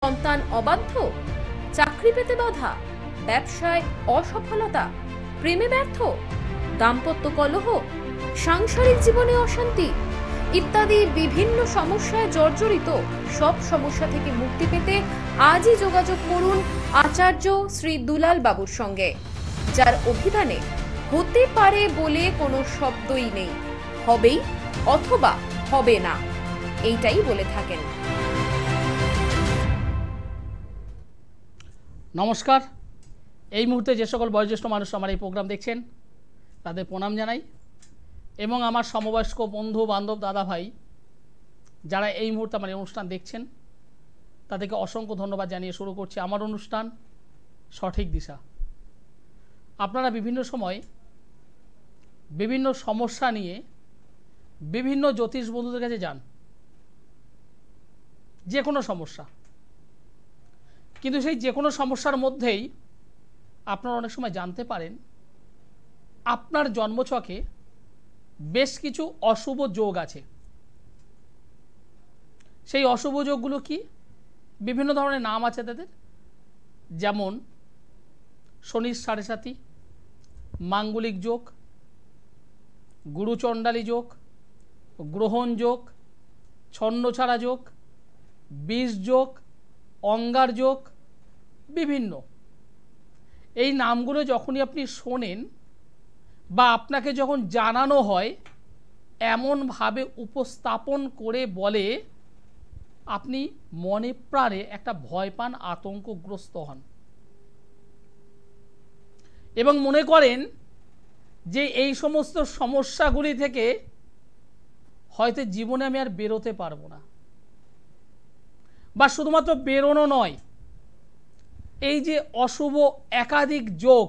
সন্তান অবাধ্য, চাকরি পেতে বাধা, ব্যবসায় অসফলতা, প্রেমে ব্যর্থ, দাম্পত্য কলহ, সাংসারিক জীবনে অশান্তি ইত্যাদি বিভিন্ন সমস্যায় জর্জরিত সব সমস্যা থেকে মুক্তি পেতে আজই যোগাযোগ করুন আচার্য শ্রী দুলাল বাবুর সঙ্গে, যার অভিধানে হতে পারে বলে কোনো শব্দই নেই, হবেই অথবা হবে না, এইটাই বলে থাকেন। নমস্কার। এই মুহূর্তে যে সকল বয়োজ্যেষ্ঠ মানুষ আমার এই প্রোগ্রাম দেখছেন তাদের প্রণাম জানাই, এবং আমার সমবয়স্ক বন্ধু বান্ধব দাদা ভাই যারা এই মুহূর্তে আমার এই অনুষ্ঠান দেখছেন তাদেরকে অসংখ্য ধন্যবাদ জানিয়ে শুরু করছি আমার অনুষ্ঠান সঠিক দিশা। আপনারা বিভিন্ন সময় বিভিন্ন সমস্যা নিয়ে বিভিন্ন জ্যোতিষ বন্ধুদের কাছে যান, যে কোনো সমস্যা, কিন্তু সেই যে কোনো সমস্যার মধ্যেই আপনারা অনেক সময় জানতে পারেন আপনার জন্মছকে বেশ কিছু অশুভ যোগ আছে। সেই অশুভ যোগগুলো কি? বিভিন্ন ধরনের নাম আছে তাদের, যেমন শনির সাড়ে সাতি, মাঙ্গলিক যোগ, গুরুচণ্ডালী যোগ, গ্রহণ যোগ, ছন্নছাড়া যোগ, বিষ যোগ, অঙ্গার যোগ, বিভিন্ন। এই নামগুলো যখনই আপনি শোনেন বা আপনাকে যখন জানানো হয়, এমনভাবে উপস্থাপন করে বলে আপনি মনে প্রাণে একটা ভয় পান, আতঙ্কগ্রস্ত হন এবং মনে করেন যে এই সমস্ত সমস্যাগুলি থেকে হয়তো জীবনে আমি আর বেরোতে পারবো না। বা শুধুমাত্র বেরোনো নয়, এই যে অশুভ একাধিক যোগ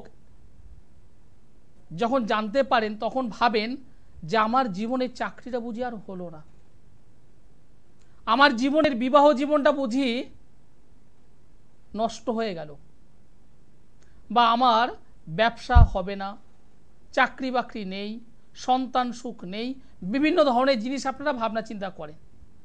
যখন জানতে পারেন তখন ভাবেন যে আমার জীবনের চাকরিটা বুঝি আর হলো না, আমার জীবনের বিবাহ জীবনটা বুঝি নষ্ট হয়ে গেল, বা আমার ব্যবসা হবে না, চাকরি বাকরি নেই, সন্তান সুখ নেই, বিভিন্ন ধরনের জিনিস আপনারা ভাবনা চিন্তা করেন,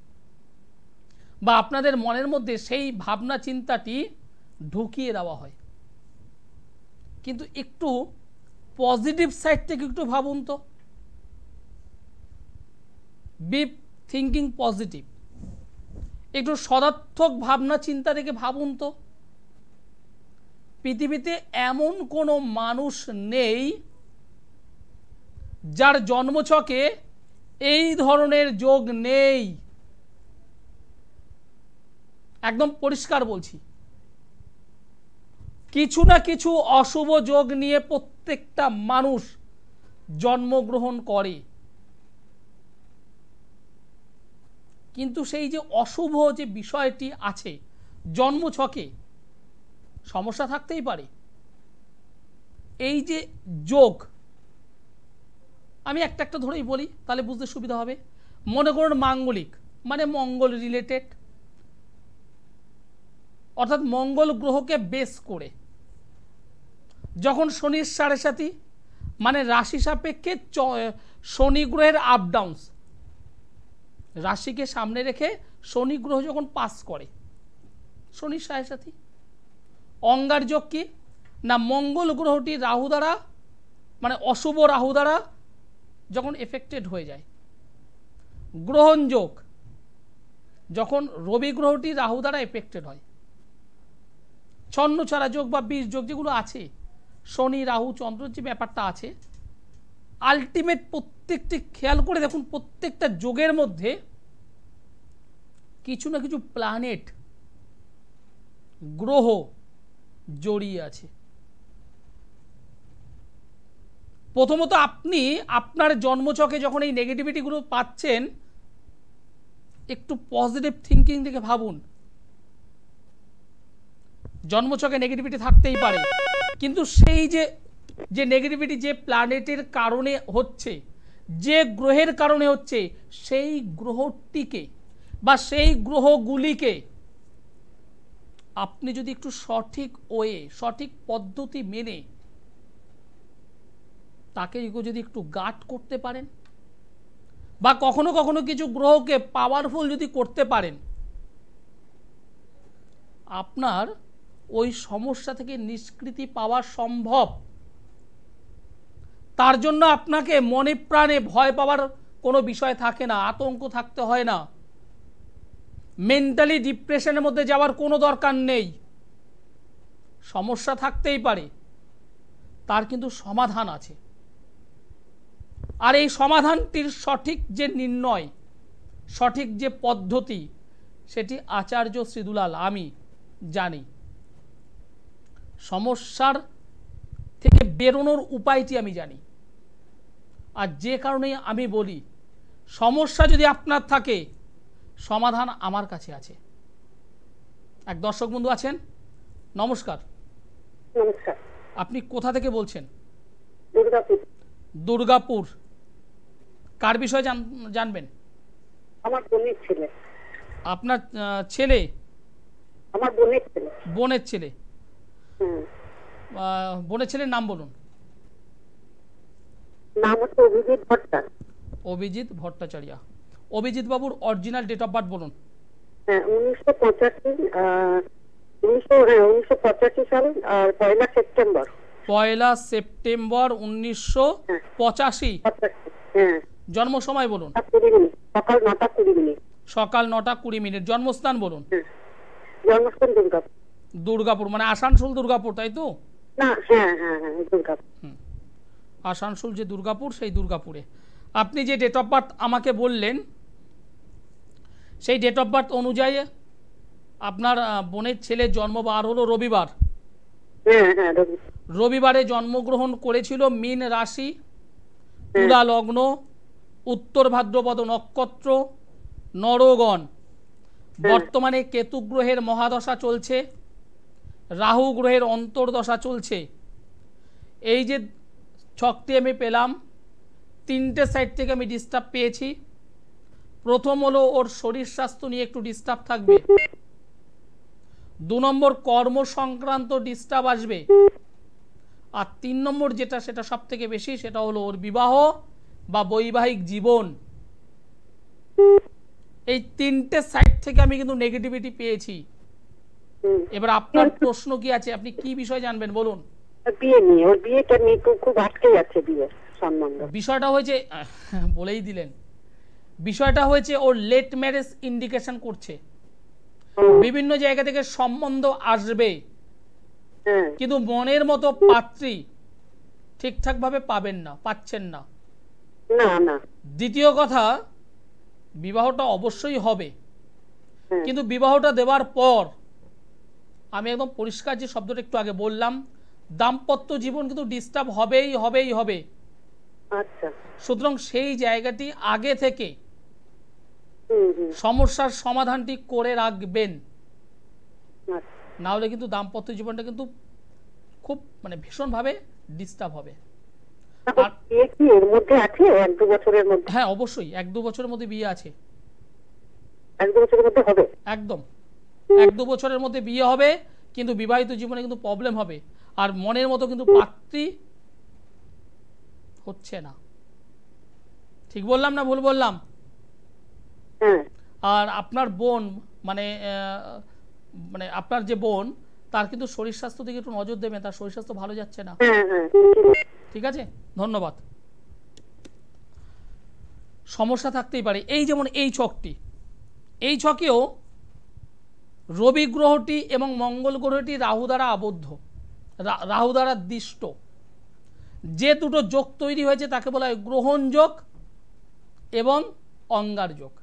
বা আপনাদের মনের মধ্যে সেই ভাবনা চিন্তাটি ঢুকিয়ে দেওয়া হয়। কিন্তু একটু পজিটিভ সাইড থেকে একটু ভাবুন তো, বি থিঙ্কিং পজিটিভ, একটু সদার্থক ভাবনা চিন্তা থেকে ভাবুন তো। পৃথিবীতে এমন কোনো মানুষ নেই যার জন্মছকে এই ধরনের যোগ নেই। একদম পরিষ্কার বলছি, কিছু না কিছু অশুভ যোগ নিয়ে প্রত্যেকটা মানুষ জন্মগ্রহণ করে। কিন্তু সেই যে অশুভ যে বিষয়টি আছে জন্মছকে, সমস্যা থাকতেই পারে। এই যে যোগ, আমি একটা একটা ধরেই বলি তাহলে বুঝতে সুবিধা হবে। মনে করুন মাঙ্গলিক মানে মঙ্গল রিলেটেড, অর্থাৎ মঙ্গল গ্রহকে বেস করে যখন শনির সাড়ে সাতি মানে রাশি সাপেক্ষে শনি গ্রহের আপ ডাউন্স, রাশিকে সামনে রেখে শনি গ্রহ যখন পাস করে, শনির সাড়ে সাতি। অঙ্গার যোগ কি না, মঙ্গল গ্রহটি রাহু দ্বারা মানে অশুভ রাহু দ্বারা যখন এফেক্টেড হয়ে যায়। গ্রহণ যোগ, যখন রবি গ্রহটি রাহু দ্বারা এফেক্টেড হয়। ছন্নছাড়া যোগ বা বিষ যোগ যেগুলো আছে, শনি রাহু চন্দ্র যে ব্যাপারটা আছে, আলটিমেট প্রত্যেকটি খেয়াল করে দেখুন প্রত্যেকটা যোগের মধ্যে কিছু না কিছু প্ল্যানেট গ্রহ জড়িয়ে আছে। প্রথমত আপনি আপনার জন্মছকে যখন এই নেগেটিভিটিগুলো পাচ্ছেন, একটু পজিটিভ থিঙ্কিং থেকে ভাবুন। জন্মছকে নেগেটিভিটি থাকতেই পারে, কিন্তু সেই যে নেগেটিভিটি যে প্ল্যানেটের কারণে হচ্ছে, যে গ্রহের কারণে হচ্ছে, সেই গ্রহটিকে বা সেই গ্রহগুলিকে আপনি যদি একটু সঠিক ওয়ে, সঠিক পদ্ধতি মেনে তাকে যদি একটু গার্ড করতে পারেন, বা কখনো কখনো কিছু গ্রহকে পাওয়ারফুল যদি করতে পারেন, আপনার ওই সমস্যা থেকে নিষ্কৃতি পাওয়া সম্ভব। তার জন্য আপনাকে মনে প্রাণে ভয় পাওয়ার কোনো বিষয় থাকে না, আতঙ্ক থাকতে হয় না, মেন্টালি ডিপ্রেশনের মধ্যে যাওয়ার কোনো দরকার নেই। সমস্যা থাকতেই পারে, তার কিন্তু সমাধান আছে। আর এই সমাধানটির সঠিক যে নির্ণয়, সঠিক যে পদ্ধতি, সেটি আচার্য শ্রী দুলাল আমি জানি। সমস্যার থেকে বেরোনোর উপায়টি আমি জানি। আর যে কারণে আমি বলি, সমস্যা যদি আপনার থাকে, সমাধান আমার কাছে আছে। এক দর্শক বন্ধু আছেন, নমস্কার। নমস্কার। আপনি কোথা থেকে বলছেন? দুর্গাপুর। দুর্গাপুর। কার বিষয়ে জানবেন? আমার বোনের ছেলে। আপনার ছেলে? আমার বোনের ছেলে। বোনের ছেলে। বোনের ছেলের নাম বলুন। নাম হচ্ছে অভিজিৎ ভট্টাচার্য। অভিজিৎ ভট্টাচার্য। অভিজিৎ বাবুর অরিজিনাল ডেট অফ বার্থ বলুন। 1985 সাল আর 1 সেপ্টেম্বর। 1 সেপ্টেম্বর 1985। হ্যাঁ। জন্ম সময় বলুন। সকাল 9টা 20 মিনিট। সকাল 9টা 20 মিনিট। জন্মস্থান বলুন। জন্মস্থান দুর্গাপুর। দুর্গাপুর মানে আসানসোল দুর্গাপুর, তাই তো? না, হ্যাঁ হ্যাঁ হ্যাঁ, দুর্গাপুর। আসানসোল যে দুর্গাপুর, সেই দুর্গাপুরে। আপনি যে ডেট অফ বার্থ আমাকে বললেন, সেই ডেট অফ বার্থ অনুযায়ী আপনার বোনের ছেলের জন্মবার হলো রবিবার। রবিবারে জন্মগ্রহণ করেছিল, মীন রাশি, তুলা লগ্ন, উত্তর ভাদ্রপদ নক্ষত্র, নরগণ। বর্তমানে কেতু গ্রহের মহাদশা চলছে, রাহু গ্রহের অন্তর্দশা চলছে। এই যে ছকটি আমি পেলাম, 3টে সাইড থেকে আমি ডিস্টার্ব পেয়েছি। প্রথম হলো ওর শরীর স্বাস্থ্য নিয়ে একটু ডিস্টার্ব থাকবে। 2 নম্বর কর্ম সংক্রান্ত ডিস্টার্ব আসবে। আর 3 নম্বর যেটা, সেটা সব থেকে বেশি, সেটা হলো ওর বিবাহ বা বৈবাহিক জীবন। এই 3টে সাইড থেকে আমি কিন্তু নেগেটিভিটি পেয়েছি। এবার আপনার প্রশ্ন কি আছে, আপনি কি বিষয় জানবেন বলুন। বিয়ে নিয়ে, ওর বিয়েটা নিয়ে খুব আটকে যাচ্ছে, বিয়ের সম্বন্ধ। বিষয়টা হয়েছে, বলেই দিলেন, বিষয়টা হয়েছে ওর লেট ম্যারেজ ইন্ডিকেশন করছে। বিভিন্ন জায়গা থেকে সম্বন্ধ আসবে, কিন্তু মনের মতো পাত্রী ঠিকঠাক ভাবে পাবেন না, পাচ্ছেন না। দ্বিতীয় কথা, বিবাহটা অবশ্যই হবে, কিন্তু বিবাহটা দেওয়ার পর আমি একদম পরিষ্কার যে শব্দটা একটু আগে বললাম, দাম্পত্য জীবন কিন্তু ডিস্টার্ব হবেই হবে। সুতরাং সেই জায়গাটি আগে থেকে সমস্যার সমাধানটি করে রাখবেন, না হলে কিন্তু দাম্পত্য জীবনটা কিন্তু খুব মানে ভীষণভাবে ডিস্টার্ব হবে। হ্যাঁ, অবশ্যই 1-2 বছরের মধ্যে বিয়ে আছে। 1-2 বছরের মধ্যে হবে? একদম 1-2 বছরের মধ্যে বিয়ে হবে, কিন্তু বিবাহিত জীবনে কিন্তু প্রবলেম হবে। আর মনের মতো কিন্তু পাত্রী হচ্ছে না। ঠিক বললাম না ভুল বললাম? আর আপনার বোন মানে আপনার যে বোন, তার কিন্তু শরীর স্বাস্থ্য দিকে একটু নজর দেবেন, তার শরীর স্বাস্থ্য ভালো যাচ্ছে না। ঠিক আছে, ধন্যবাদ। সমস্যা থাকতেই পারে। এই যেমন এই ছকটি, এই ছকেও রবি গ্রহটি এবং মঙ্গল গ্রহটি রাহু দ্বারা আবদ্ধ, রাহু দ্বারা দিষ্ট। যে দুটো যোগ তৈরি হয়েছে তাকে বলা হয় গ্রহণ যোগ এবং অঙ্গার যোগ।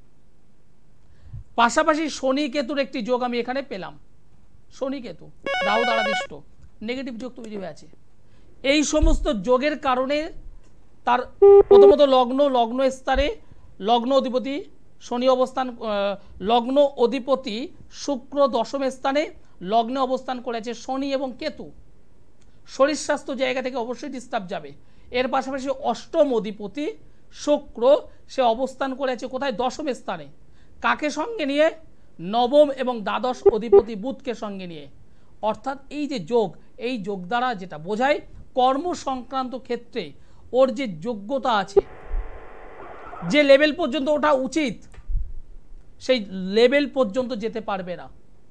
পাশাপাশি শনি কেতুর একটি যোগ আমি এখানে পেলাম। শনি কেতু রাহু দ্বারা দিষ্ট, নেগেটিভ যোগ তৈরি হয়ে আছে। এই সমস্ত যোগের কারণে তার প্রথমত লগ্ন স্তরে লগ্ন অধিপতি শনি অবস্থান, লগ্ন অধিপতি শুক্র 10ম স্থানে লগ্নে অবস্থান করেছে শনি এবং কেতু। শরীর স্বাস্থ্য জায়গা থেকে অবশ্যই ডিস্টার্ব যাবে। এর পাশাপাশি 8ম অধিপতি শুক্র, সে অবস্থান করেছে কোথায়? 10ম স্থানে। কাকে সঙ্গে নিয়ে? 9ম এবং দ্বাদশ অধিপতি বুধকে সঙ্গে নিয়ে। অর্থাৎ এই যে যোগ, এই যোগ দ্বারা যেটা বোঝায় কর্ম সংক্রান্ত ক্ষেত্রে ওর যে যোগ্যতা আছে, যে লেভেল পর্যন্ত ওঠা উচিত, সেই লেভেল পর্যন্ত যেতে পারবে না।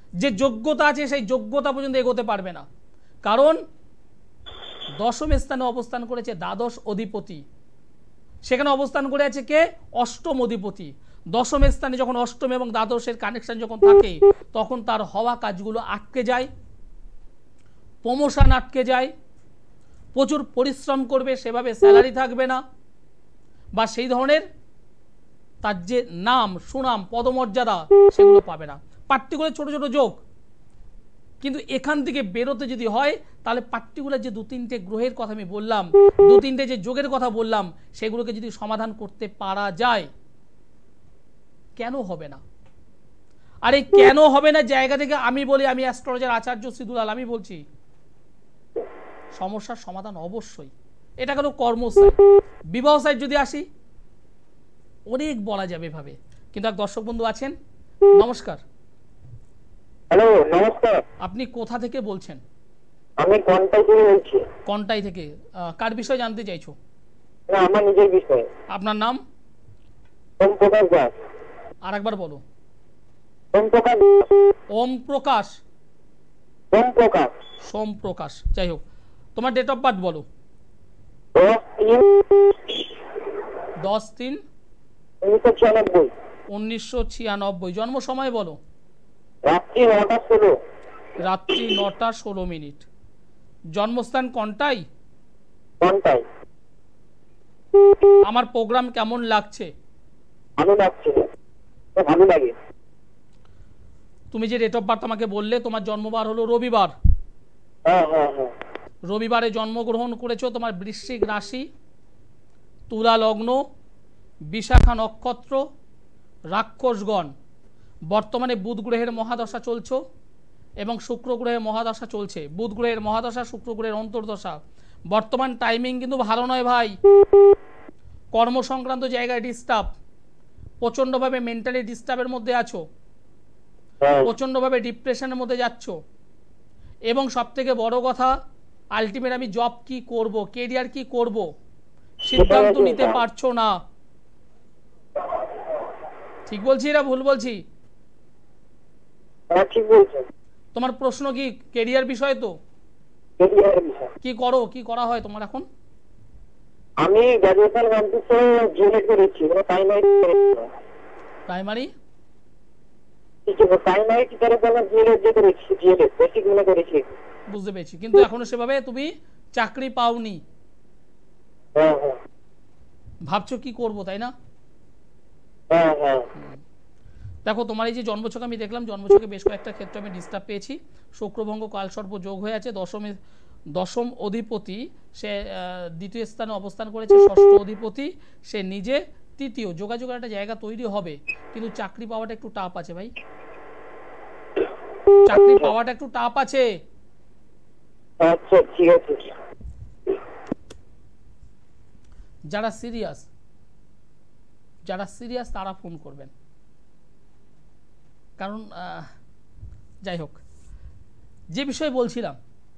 যে যোগ্যতা আছে সেই যোগ্যতা পর্যন্ত এগোতে পারবে না। কারণ দশম স্থানে অবস্থান করেছে দ্বাদশ অধিপতি, সেখানে অবস্থান করে আছে কে? অষ্টম অধিপতি। দশম স্থানে যখন অষ্টম এবং দ্বাদশের কানেকশন যখন থাকে তখন তার হওয়া কাজগুলো আটকে যায়, প্রমোশন আটকে যায়, প্রচুর পরিশ্রম করবে, সেভাবে স্যালারি থাকবে না, বা সেই ধরনের তার যে নাম সুনাম পদমর্যাদা সেগুলো পাবে না। পার্টিকুলার ছোট ছোট যোগ, কিন্তু এখান থেকে বেরোতে যদি হয় তাহলে পার্টিকুলার যে 2-3টে গ্রহের কথা আমি বললাম, 2-3টে যে যোগের কথা বললাম, সেগুলোকে যদি সমাধান করতে পারা যায়, কেন হবে না? আর এই কেন হবে না জায়গা থেকে আমি বলি, আমি অ্যাস্ট্রোলজার আচার্য শ্রী দুলাল, আমি বলছি সমস্যার সমাধান অবশ্যই। এটা কেন কর্ম সাইড। বিবাহ সাইড যদি আসি অনেক বলা যাবে এভাবে, কিন্তু এক দর্শক বন্ধু আছেন। নমস্কার। হ্যালো, নমস্কার। আপনি কোথা থেকে বলছেন? আমি কন্টাই থেকে বলছি। কন্টাই থেকে? কার বিষয়ে জানতে চাইছো? না, আমার নিজের বিষয়ে। আপনার নাম? ওম প্রকাশ দাস। আর একবার বলো। ওম প্রকাশ। ওম প্রকাশ। ওম প্রকাশ। সোম প্রকাশ, যাই হোক। তোমার ডেট অফ বার্থ বলো। 10-3-1996। 1996। জন্ম সময় বলো। রাত্রি 9টা 16। রাত্রি 9টা 16। জন্মস্থান কন্টাই? কন্টাই। আমার প্রোগ্রাম কেমন লাগছে? ভালো লাগছে, ভালো লাগে। তুমি যে ডেট অফ বার্থ আমাকে বললে, তোমার জন্মবার হলো রবিবার। হ্যাঁ হ্যাঁ হ্যাঁ। রবিবারে জন্মগ্রহণ করেছো। তোমার বৃশ্চিক রাশি, তুলা লগ্ন, বিশাখা নক্ষত্র, রাক্ষসগণ। বর্তমানে বুধ গ্রহের মহাদশা চলছে এবং শুক্র গ্রহের মহাদশা চলছে। বুধ গ্রহের মহাদশা, শুক্র গ্রহের অন্তর্দশা। বর্তমান টাইমিং কিন্তু ভালো নয় ভাই। কর্ম সংক্রান্ত জায়গায় ডিস্টার্ব, প্রচণ্ডভাবে মেন্টালি ডিস্টার্বের মধ্যে আছো, প্রচণ্ডভাবে ডিপ্রেশনের মধ্যে যাচ্ছ, এবং সবথেকে বড় কথা আলটিমেট আমি জব কি করব, কেরিয়ার কি করব সিদ্ধান্ত নিতে পারছো না। ঠিক বলছি না ভুল বলছি? ঠিক বলছেন। তোমার প্রশ্ন কি কেরিয়ার বিষয়? তো কি করো, কি করা হয় তোমার এখন? আমি গ্র্যাজুয়েশন কমপ্লিট জিএলএড করেছি, প্রাইমারি প্রাইমারি টিচারের জন্য জিএলএড করেছি, জিএলএড বেসিক মনে করেছি। বুঝতে পেরেছি, কিন্তু এখনো সেভাবে তুমি চাকরি পাওনি। হ্যাঁ হ্যাঁ। ভাবছো কি করব, তাই না? হ্যাঁ হ্যাঁ। দেখো, তোমার এই যে জন্মছক আমি দেখলাম, জন্মছকে বেশ কয়েকটা ক্ষেত্রে আমি ডিস্টার্ব পেয়েছি। শুক্রভঙ্গ কালসর্প যোগ হয়ে আছে। দশম অধিপতি সে দ্বিতীয় স্থানে অবস্থান করেছে, ষষ্ঠ অধিপতি সে নিজে তৃতীয়। যোগাযোগের একটা জায়গা তৈরি হবে, কিন্তু চাকরি পাওয়াটা একটু টাফ আছে ভাই। চাকরি পাওয়াটা একটু টাফ আছে। আচ্ছা ঠিক আছে। যারা সিরিয়াস তারা ফোন করবেন। কারণ যাই হোক, যে বিষয়ে বলছিলাম,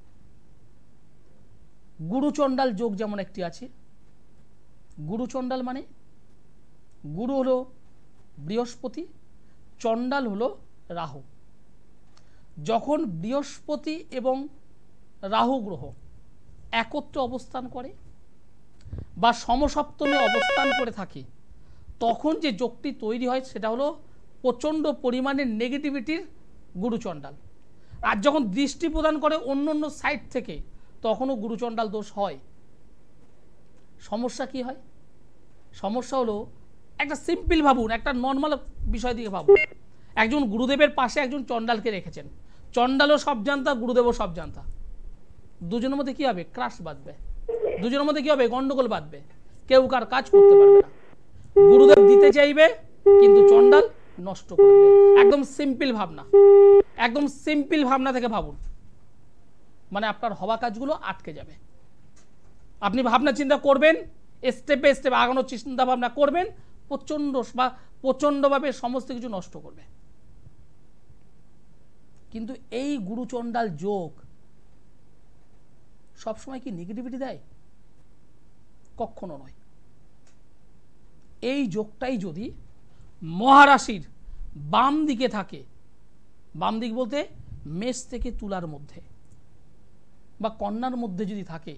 গুরুচণ্ডাল যোগ যেমন একটি আছে। গুরুচণ্ডাল মানে গুরু হলো বৃহস্পতি, চণ্ডাল হলো রাহু। যখন বৃহস্পতি এবং রাহু গ্রহ একত্রে অবস্থান করে বা সমসপ্তমে অবস্থান করে থাকে, তখন যে যোগটি তৈরি হয় সেটা হলো প্রচণ্ড পরিমাণে নেগেটিভিটির গুরুচণ্ডাল। আর যখন দৃষ্টি প্রদান করে অন্য অন্য সাইড থেকে, তখনও গুরুচণ্ডাল দোষ হয়। সমস্যা কি হয়? সমস্যা হলো, একটা সিম্পল ভাবুন, একটা নর্মাল বিষয় দিয়ে ভাবুন। একজন গুরুদেবের পাশে একজন চণ্ডালকে রেখেছেন। চণ্ডালও সব জানতা, গুরুদেবও সব জানতা। দুজনের মধ্যে কি হবে? ক্রাশ বাঁধবে। দুজনের মধ্যে কি হবে? গন্ডগোল বাঁধবে। কেউ কার কাজ করতে পারবে না। গুরুদেব দিতে চাইবে, কিন্তু চণ্ডাল নষ্ট করবে। একদম সিম্পল ভাবনা, একদম সিম্পল ভাবনা থেকে ভাবুন, মানে আপনার হওয়া কাজগুলো আটকে যাবে। আপনি ভাবনা চিন্তা করবেন, স্টেপে স্টেপে আগানোর চিন্তা ভাবনা করবেন, প্রচণ্ডভাবে সমস্ত কিছু নষ্ট করবে। কিন্তু এই গুরুচণ্ডাল যোগ সবসময় কি নেগেটিভিটি দেয়? কখনো নয়। এই যোগটাই যদি মহারাশির বাম দিকে থাকে, বাম দিক বলতে মেষ থেকে তুলার মধ্যে বা কন্যার মধ্যে যদি থাকে,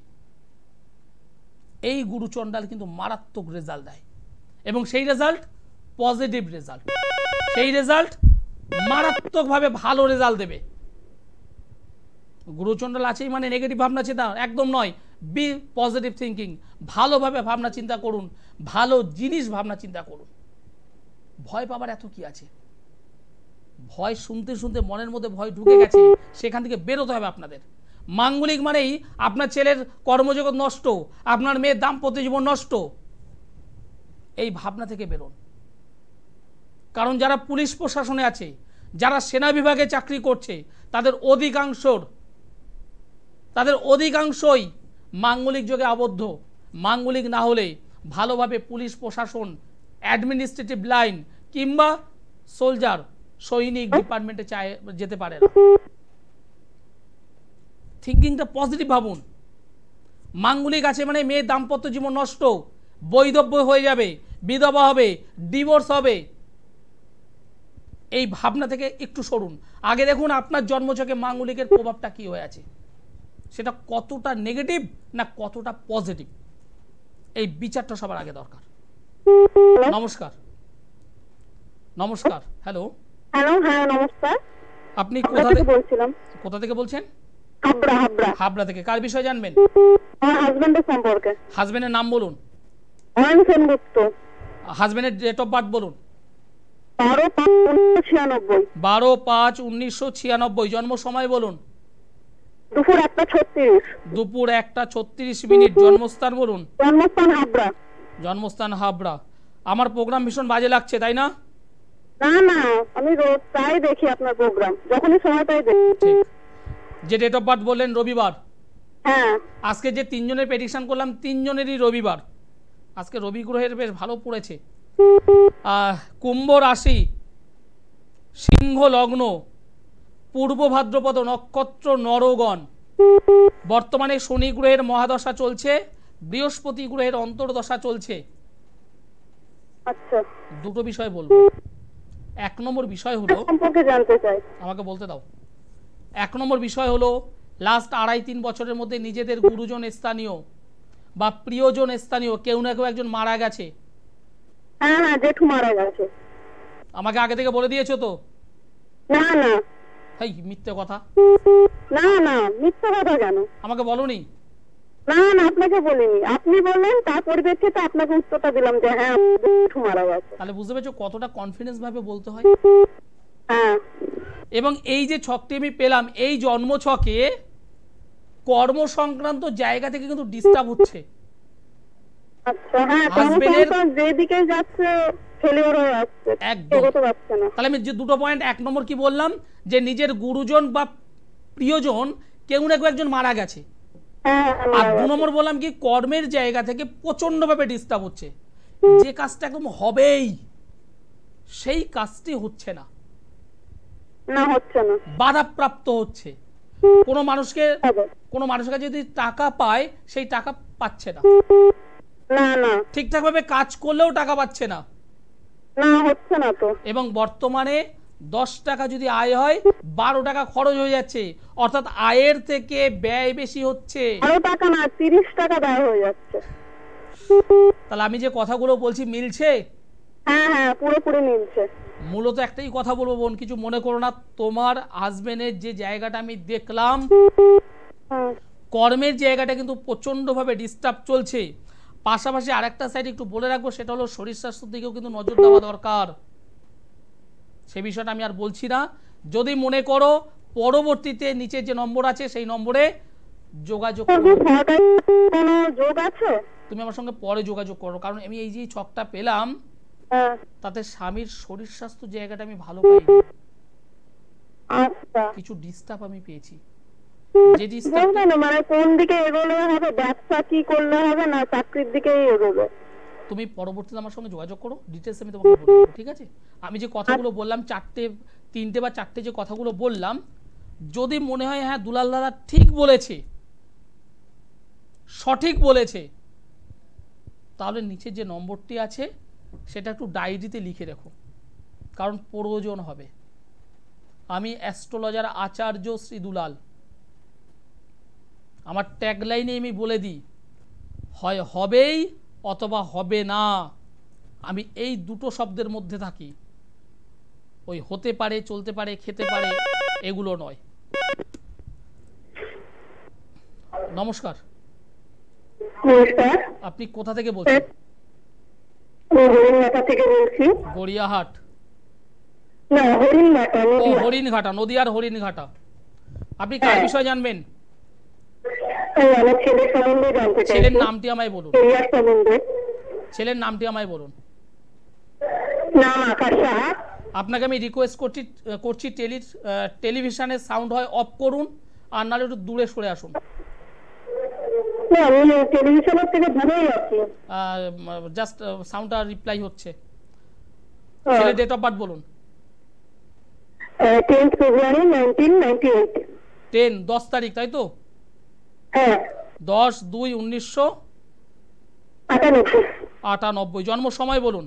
এই গুরুচণ্ডাল কিন্তু মারাত্মক রেজাল্ট দেয় এবং সেই রেজাল্ট পজিটিভ রেজাল্ট, সেই রেজাল্ট মারাত্মকভাবে ভালো রেজাল্ট দেবে। গুরুচণ্ডাল আছেই মানে নেগেটিভ ভাবনা চিন্তা একদম নয়। বি পজিটিভ থিঙ্কিং, ভালোভাবে ভাবনা চিন্তা করুন, ভালো জিনিস ভাবনা চিন্তা করুন। ভয় পাবার এত কি আছে? ভয় শুনতে শুনতে মনের মধ্যে ভয় ঢুকে গেছে, সেখান থেকে বেরোতে হবে আপনাদের। মাঙ্গলিক মানেই আপনার ছেলের কর্মজগৎ নষ্ট, আপনার মেয়ের দাম্পত্য জীবন নষ্ট, এই ভাবনা থেকে বেরোন। কারণ যারা পুলিশ প্রশাসনে আছে, যারা সেনা বিভাগে চাকরি করছে, তাদের অধিকাংশই মাঙ্গলিক যোগে আবদ্ধ। মাঙ্গলিক না হলে ভালোভাবে পুলিশ প্রশাসন, অ্যাডমিনিস্ট্রেটিভ লাইন কিংবা সোলজার, সৈনিক ডিপার্টমেন্টে যেতে পারে না। থিঙ্কিংটা পজিটিভ ভাবুন। মাঙ্গলিক আছে মানে মেয়ের দাম্পত্য জীবন নষ্ট, বৈধব্য হয়ে যাবে, বিধবা হবে, ডিভোর্স হবে, এই ভাবনা থেকে একটু সরুন। আগে দেখুন আপনার জন্মছকে মাঙ্গলিকের প্রভাবটা কি হয়ে আছে, সেটা কতটা নেগেটিভ না কতটা পজিটিভ, এই বিচারটা সবার আগে দরকার। নমস্কার। নমস্কার। হ্যালো। হ্যালো, হ্যাঁ নমস্কার। আপনি কোথা থেকে বলছেন? হাবড়া থেকে। কার বিষয়ে জানবেন? আমার হাজবেন্ডের সম্পর্কে। হাজবেন্ডের নাম বলুন। অয়ন সেনগুপ্ত। হাজবেন্ডের ডেট অফ বার্থ বলুন। 12/5/1996। 12/5/1996। জন্ম সময় বলুন। দুপুর 1:36। দুপুর 1:36। জন্মস্থান বলুন। জন্মস্থান হাবড়া। জন্মস্থান হাবড়া। আমার প্রোগ্রাম ভীষণ বাজে লাগছে, তাই না? না না, আমি রোজ প্রায় দেখি আপনার প্রোগ্রাম, যখনই সময় পাই দেখি। ঠিক। যে ডেট অফ বার্থ বললেন রবিবার। হ্যাঁ। আজকে যে 3 জনের প্রেডিকশন করলাম 3 জনেরই রবিবার। আজকে রবি গ্রহের বেশ ভালো পড়েছে। কুম্ভ রাশি, সিংহ লগ্ন, পূর্ব ভাদ্রপদ নক্ষত্র, নরগণ। বর্তমানে শনি গ্রহের মহাদশা চলছে, বৃহস্পতি গ্রহের অন্তর্দশা চলছে। আচ্ছা, দুটো বিষয় বলবো। 1 নম্বর বিষয় হলো, সম্পর্কে জানতে চাই। আমাকে বলতে দাও। 1 নম্বর বিষয় হলো, লাস্ট 2.5-3 বছরের মধ্যে নিজেদের গুরুজন স্থানীয় বা প্রিয়জন স্থানীয় কেউ না কেউ একজন মারা গেছে। হ্যাঁ হ্যাঁ, জেঠু মারা গেছে। আমাকে আগে থেকে বলে দিয়েছো তো? না না। হেই, মিথ্যে কথা। না না, মিথ্যে কথা কেন? আমাকে বলোনি? না না, আপনাকে বলিনি। আপনি বললেন, তার পরিপ্রেক্ষিতে আপনাকে উত্তরটা দিলাম যে হ্যাঁ জেঠু মারা গেছে। তাহলে বুঝতে পেরেছো কতটা কনফিডেন্স ভাবে বলতে হয়। হ্যাঁ। এবং এই যে ছকটি আমি পেলাম, এই জন্ম ছকে কর্ম সংক্রান্ত জায়গা থেকে কিন্তু ডিস্টার্ব হচ্ছে। আচ্ছা, হ্যাঁ, হাজবেন্ডের যেদিকে যাচ্ছে ফেলিওর হয়ে আসছে, এগোতে পারছে না। তাহলে আমি যে দুটো পয়েন্ট, 1 নম্বর কি বললাম, যে নিজের গুরুজন বা প্রিয়জন কেউ না কেউ একজন মারা গেছে। আর 2 নম্বর বললাম কি, কর্মের জায়গা থেকে প্রচন্ড ভাবে ডিস্টার্ব হচ্ছে। যে কাজটা একদম হবেই সেই কাজটি হচ্ছে না, না হচ্ছে না, বাধাপ্রাপ্ত হচ্ছে। কোনো মানুষের কাছে যদি টাকা পায়, সেই টাকা পাচ্ছে না। না না, ঠিকঠাক ভাবে কাজ করলেও টাকা পাচ্ছে না। না হচ্ছে না তো। এবং বর্তমানে 10 টাকা যদি আয় হয়, 12 টাকা খরচ হয়ে যাচ্ছে, অর্থাৎ আয়ের থেকে ব্যয় বেশি হচ্ছে। 12 টাকা না, 30 টাকা ব্যয় হয়ে যাচ্ছে। তাহলে আমি যে কথাগুলো বলছি মিলছে? হ্যাঁ হ্যাঁ, পুরোপুরি মিলছে। মূলত একটাই কথা বলবো বোন, কিছু মনে করো না। তোমার হাজবেন্ডের যে জায়গাটা আমি দেখলাম, কর্মের জায়গাটা কিন্তু প্রচন্ড ভাবে ডিস্টার্ব চলছে। পাশাপাশি আরেকটা সাইড একটু বলে রাখবো, সেটা হলো শরীর স্বাস্থ্যের দিকেও কিন্তু নজর দেওয়া দরকার। সে বিষয়টা আমি আর বলছি না। যদি মনে করো, পরবর্তীতে নিচে যে নম্বর আছে সেই নম্বরে যোগাযোগ করো। তুমি আমার সঙ্গে পরে যোগাযোগ করো, কারণ আমি এই যে ছকটা পেলাম, তাতে স্বামীর শরীর স্বাস্থ্য জায়গাটা আমি ভালো পাইনি। কিছু ডিস্টার্ব আমি পেয়েছি। যে ডিস্টার্ব মানে কোন দিকে এগোলে হবে, ব্যবসা কি করলে হবে, না চাকরির দিকেই এগোবে? তুমি পরবর্তীতে আমার সঙ্গে যোগাযোগ করো, ডিটেইলস আমি তোমাকে বলে দেব, ঠিক আছে? আমি যে কথাগুলো বললাম, 3টে বা 4টে যে কথাগুলো বললাম, যদি মনে হয় হ্যাঁ দুলাল দাদা ঠিক বলেছে, সঠিক বলেছে, তাহলে নিচে যে নম্বরটি আছে সেটা একটু ডায়েরিতে লিখে রাখো, কারণ প্রয়োজন হবে। আমি অ্যাস্ট্রোলজার আচার্য শ্রী দুলাল। আমার ট্যাগলাইনে আমি বলে দিই, হয় হবেই অথবা হবে না। আমি এই দুটো শব্দের মধ্যে থাকি, ওই হতে পারে, চলতে পারে, খেতে পারে এগুলো নয়। নমস্কার। আপনি কোথা থেকে বলছেন? গড়িয়াহাট। ও, হরিণঘাটা, নদিয়ার হরিণঘাটা। আপনি কার বিষয় জানবেন? ছেলের নামটি আমায় বলুন। ছেলের নামটি আমায় বলুন। আপনাকে আমি রিকোয়েস্ট করছি টেলিভিশনের সাউন্ড হয় অফ করুন, আর নাহলে একটু দূরে সরে আসুন। জাস্ট সাউন্ডটা রিপ্লাই হচ্ছে। ছেলের ডেট অফ বার্থ বলুন। 10 February 1998। 10 তারিখ, তাই তো? 10/2/1998। জন্ম সময় বলুন।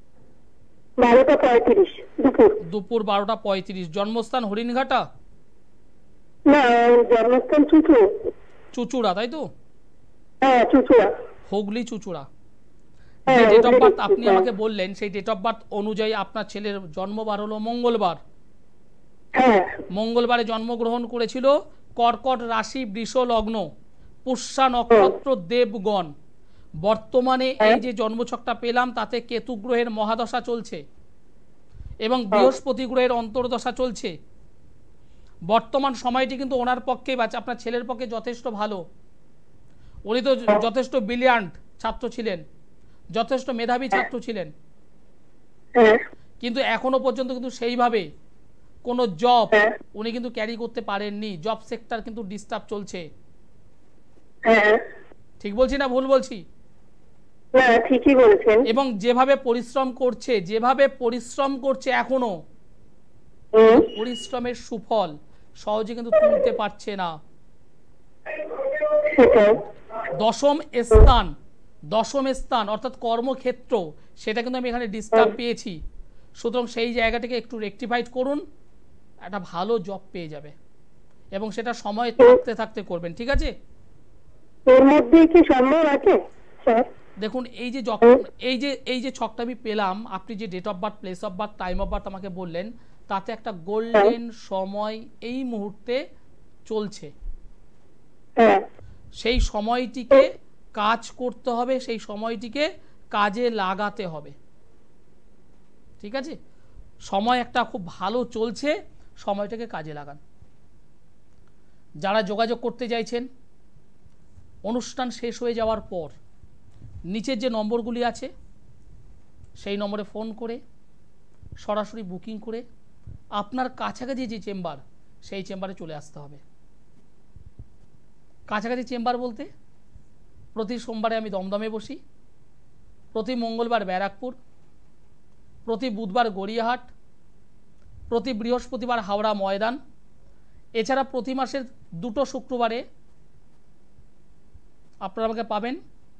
12:35 দুপুর 12:35। জন্মস্থান হরিণঘাটা? না, জন্মস্থান চুচুড়া, তাই তো? চুচুড়া, হুগলি চুচুড়া। যে ডেট অফ বার্থ আপনি আমাকে বললেন, সেই ডেট অফ বার্থ অনুযায়ী আপনার ছেলের জন্মবার হলো মঙ্গলবার। মঙ্গলবারে জন্মগ্রহণ করেছিল, কর্কট রাশি, বৃষ লগ্ন, পুষ্যা নক্ষত্র, দেবগণ। বর্তমানে এই যে জন্মছকটা পেলাম তাতে কেতু গ্রহের মহাদশা চলছে এবং বৃহস্পতি গ্রহের অন্তর্দশা চলছে। বর্তমান সময়টি কিন্তু ওনার পক্ষে বা আপনার ছেলের পক্ষে যথেষ্ট ভালো। উনি তো যথেষ্ট ব্রিলিয়ান্ট ছাত্র ছিলেন, যথেষ্ট মেধাবী ছাত্র ছিলেন, কিন্তু এখনো পর্যন্ত কিন্তু সেইভাবে কোনো জব উনি কিন্তু ক্যারি করতে পারেননি। জব সেক্টর কিন্তু ডিস্টার্ব চলছে। ঠিক বলছি না ভুল বলছি? ঠিকই বলছেন। এবং যেভাবে পরিশ্রম করছে এখনো, পরিশ্রমের সুফল সহজে কিন্তু তুলতে পারছে না। দশম স্থান অর্থাৎ কর্মক্ষেত্র, সেটা কিন্তু আমি এখানে ডিস্টার্ব পেয়েছি। সুতরাং সেই জায়গাটাকে একটু রেকটিফাইড করুন, একটা ভালো জব পেয়ে যাবে এবং সেটা সময় থাকতে থাকতে করবেন। ঠিক আছে? এর মধ্যে কি সম্ভব আছে স্যার? দেখুন, এই যে ছকটা আমি পেলাম, আপনি যে date of birth, place of birth, time of birth আমাকে বললেন, তাতে একটা গোল্ডেন সময় এই মুহূর্তে চলছে। সেই সময়টিকে কাজ করতে হবে, সেই সময়টিকে কাজে লাগাতে হবে। ঠিক আছে? সময় একটা খুব ভালো চলছে, সময়টাকে কাজে লাগান। যারা যোগাযোগ করতে চাইছেন, অনুষ্ঠান শেষ হয়ে যাওয়ার পর নিচের যে নম্বরগুলি আছে সেই নম্বরে ফোন করে সরাসরি বুকিং করে আপনার কাছাকাছি যে চেম্বার, সেই চেম্বারে চলে আসতে হবে। কাছাকাছি চেম্বার বলতে, প্রতি সোমবারে আমি দমদমে বসি, প্রতি মঙ্গলবার ব্যারাকপুর, প্রতি বুধবার গড়িয়াহাট, প্রতি বৃহস্পতিবার হাওড়া ময়দান। এছাড়া প্রতি মাসের 2টো শুক্রবারে আপনারা আমাকে পাবেন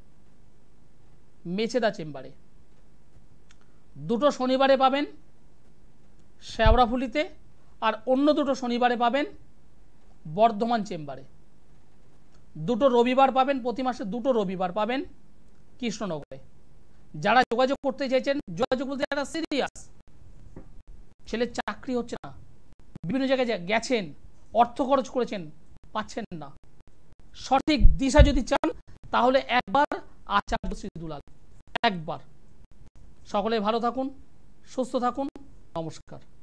মেছেদা চেম্বারে, 2টো শনিবারে পাবেন শেওড়াফুলিতে, আর অন্য 2টো শনিবারে পাবেন বর্ধমান চেম্বারে। 2টো রবিবার পাবেন, প্রতি মাসে 2টো রবিবার পাবেন কৃষ্ণনগরে। যারা যোগাযোগ করতে চাইছেন, যোগাযোগ বলতে যারা সিরিয়াস, ছেলের চাকরি হচ্ছে না, বিভিন্ন জায়গায় গেছেন, অর্থ খরচ করেছেন, পাচ্ছেন না, সঠিক দিশা যদি চান তাহলে একবার আচার্য শ্রী দুলাল, একবার। সকলে ভালো থাকুন, সুস্থ থাকুন। নমস্কার।